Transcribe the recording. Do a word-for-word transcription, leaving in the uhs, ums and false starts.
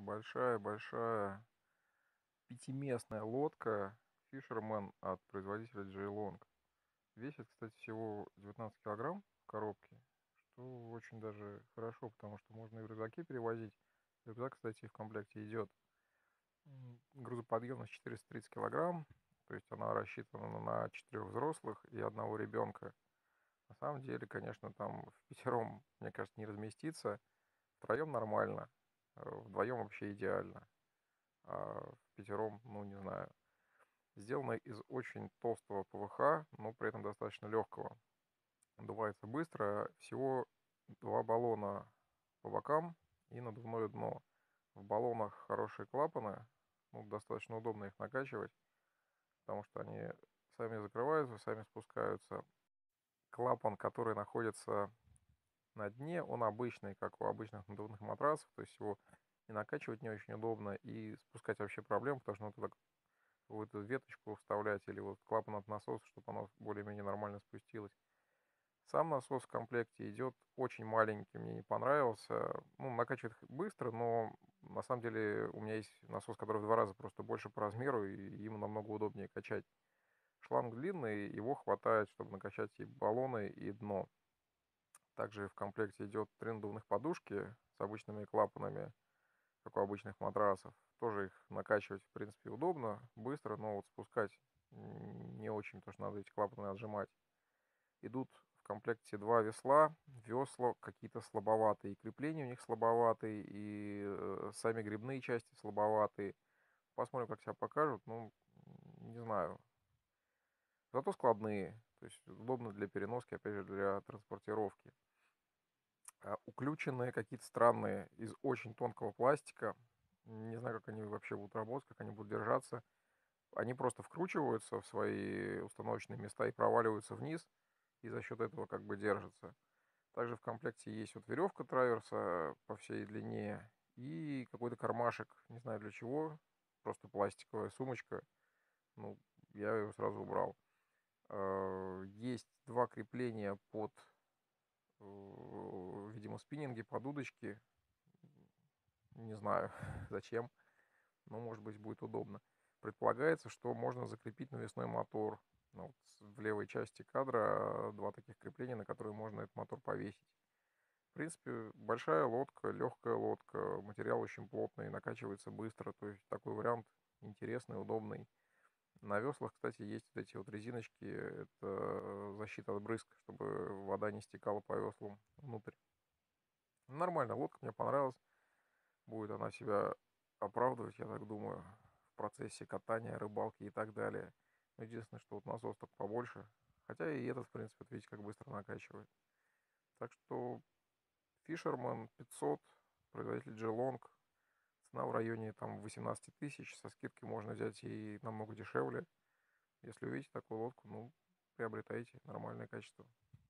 большая-большая пятиместная лодка Fisherman от производителя Джейлонг. Весит, кстати, всего девятнадцать килограмм в коробке, что очень даже хорошо, потому что можно и в рюкзаке перевозить. Рюкзак, кстати, в комплекте идет. М, Грузоподъемность четыреста тридцать килограмм, то есть она рассчитана на четырех взрослых и одного ребенка. На самом деле, конечно, там в пятером, мне кажется, не разместиться. Втроем нормально, э, вдвоем вообще идеально, а в пятером, ну, не знаю. Сделано из очень толстого P V H, но при этом достаточно легкого. Надувается быстро, всего два баллона по бокам и надувное дно. В баллонах хорошие клапаны, ну, достаточно удобно их накачивать, потому что они сами закрываются, сами спускаются. Клапан, который находится на дне, он обычный, как у обычных надувных матрасов, то есть его и накачивать не очень удобно, и спускать вообще проблем, потому что надо в эту веточку вставлять или вот клапан от насоса, чтобы оно более-менее нормально спустилось. Сам насос в комплекте идет очень маленький, мне не понравился. Ну, накачивает быстро, но на самом деле у меня есть насос, который в два раза просто больше по размеру, и ему намного удобнее качать. Шланг длинный, его хватает, чтобы накачать и баллоны, и дно. Также в комплекте идет три надувных подушки с обычными клапанами, как у обычных матрасов. Тоже их накачивать, в принципе, удобно, быстро, но вот спускать не очень, потому что надо эти клапаны отжимать. Идут в комплекте два весла. Весла какие-то слабоватые, и крепления у них слабоватые, и э, сами гребные части слабоватые. Посмотрим, как себя покажут. Ну, не знаю. Зато складные, то есть удобно для переноски, опять же, для транспортировки. А уключенные какие-то странные из очень тонкого пластика. Не знаю, как они вообще будут работать, как они будут держаться. Они просто вкручиваются в свои установочные места и проваливаются вниз, и за счет этого как бы держатся. Также в комплекте есть вот веревка траверса по всей длине и какой-то кармашек, не знаю для чего, просто пластиковая сумочка. Ну, я ее сразу убрал. Э, Есть два крепления под, э, видимо, спиннинги, под удочки. Не знаю зачем, но может быть будет удобно. Предполагается, что можно закрепить навесной мотор. Ну, вот в левой части кадра два таких крепления, на которые можно этот мотор повесить. В принципе, большая лодка, легкая лодка, материал очень плотный, накачивается быстро. То есть такой вариант интересный, удобный. На веслах, кстати, есть вот эти вот резиночки. Это защита от брызг, чтобы вода не стекала по веслам внутрь. Нормально, лодка мне понравилась. Будет она себя оправдывать, я так думаю, в процессе катания, рыбалки и так далее. Но единственное, что вот насос только побольше. Хотя и этот, в принципе, вот видите, как быстро накачивает. Так что Fisherman пятьсот, производитель Geelong, цена в районе там восемнадцать тысяч, со скидкой можно взять и намного дешевле. Если увидите такую лодку, ну, приобретайте, нормальное качество.